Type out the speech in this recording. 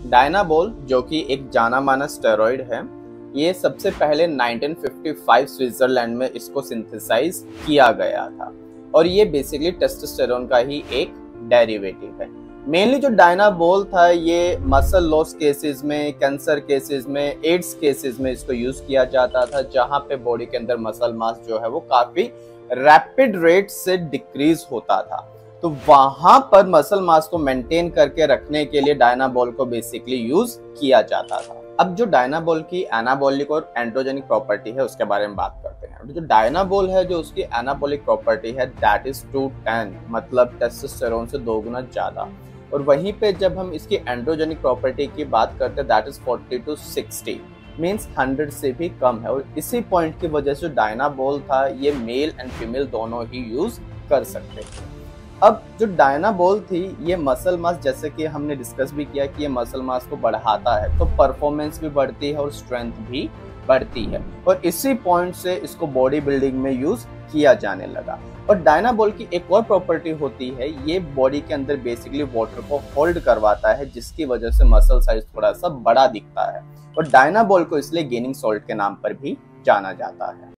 डायनाबोल जो कि एक जाना माना स्टेरॉइड है, ये सबसे पहले 1955 स्विट्जरलैंड में इसको सिंथेसाइज किया गया था और ये बेसिकली टेस्टोस्टेरोन का ही एक डेरिवेटिव है। मेनली जो डायनाबोल था ये मसल लॉस केसेस में, कैंसर केसेस में, एड्स केसेस में इसको यूज किया जाता था, जहां पे बॉडी के अंदर मसल मास जो है वो काफी रैपिड रेट से डिक्रीज होता था। तो वहां पर मसल मास को मेंटेन करके रखने के लिए डायनाबोल को बेसिकली यूज किया जाता था। अब जो डायनाबोल की एनाबॉलिक और एंड्रोजेनिक प्रॉपर्टी है उसके बारे में बात करते हैं। जो डायनाबोल है, जो उसकी एनाबॉलिक प्रॉपर्टी है दैट इज 210, मतलब टेस्टोस्टेरोन से 2 गुना ज्यादा। और वहीं पे जब हम इसकी एंड्रोजेनिक प्रॉपर्टी की बात करते हैं दैट इज 40 to 60, मीन्स 100 से भी कम है। और इसी पॉइंट की वजह से डायनाबोल था ये मेल एंड फीमेल दोनों ही यूज कर सकते थे। अब जो डायनाबोल थी ये मसल मास, जैसे कि हमने डिस्कस भी किया कि ये मसल मास को बढ़ाता है, तो परफॉर्मेंस भी बढ़ती है और स्ट्रेंथ भी बढ़ती है। और इसी पॉइंट से इसको बॉडी बिल्डिंग में यूज किया जाने लगा। और डायनाबोल की एक और प्रॉपर्टी होती है, ये बॉडी के अंदर बेसिकली वाटर को होल्ड करवाता है, जिसकी वजह से मसल साइज थोड़ा सा बड़ा दिखता है। और डायनाबोल को इसलिए गेनिंग सॉल्ट के नाम पर भी जाना जाता है।